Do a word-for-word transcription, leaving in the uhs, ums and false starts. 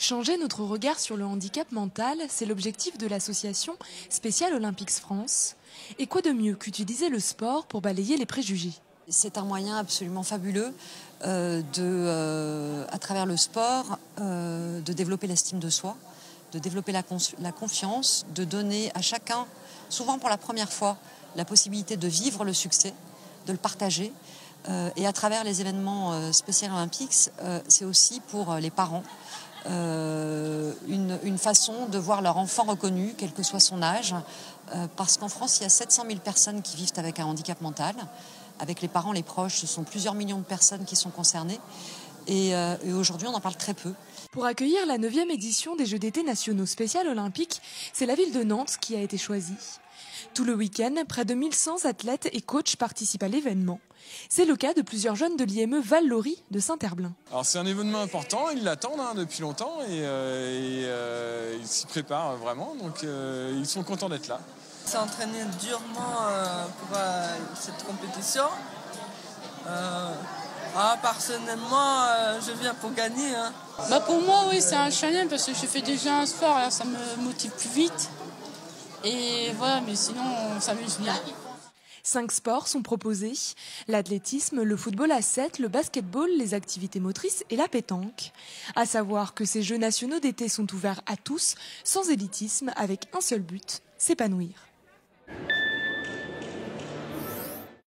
Changer notre regard sur le handicap mental, c'est l'objectif de l'association Special Olympics France. Et quoi de mieux qu'utiliser le sport pour balayer les préjugés? C'est un moyen absolument fabuleux euh, de, euh, à travers le sport, euh, de développer l'estime de soi, de développer la, la confiance, de donner à chacun, souvent pour la première fois, la possibilité de vivre le succès, de le partager. Euh, et à travers les événements euh, Special Olympics, euh, c'est aussi pour euh, les parents euh, une, une façon de voir leur enfant reconnu, quel que soit son âge. Euh, parce qu'en France, il y a sept cent mille personnes qui vivent avec un handicap mental. Avec les parents, les proches, ce sont plusieurs millions de personnes qui sont concernées. Et, euh, et aujourd'hui, on en parle très peu. Pour accueillir la neuvième édition des Jeux d'été nationaux Special Olympiques, c'est la ville de Nantes qui a été choisie. Tout le week-end, près de mille cent athlètes et coachs participent à l'événement. C'est le cas de plusieurs jeunes de l'I M E Val-Laurie de Saint-Herblain. Alors c'est un événement important, ils l'attendent hein, depuis longtemps et, euh, et euh, ils s'y préparent vraiment, donc euh, ils sont contents d'être là. On s'est entraîné durement euh, pour euh, cette compétition. Euh, ah, personnellement, euh, je viens pour gagner. Hein. Bah pour moi, oui, c'est un challenge parce que je fais déjà un sport, alors ça me motive plus vite. Et voilà, mais sinon, on s'amuse bien. Cinq sports sont proposés, l'athlétisme, le football à sept, le basketball, les activités motrices et la pétanque. À savoir que ces Jeux nationaux d'été sont ouverts à tous, sans élitisme, avec un seul but, s'épanouir.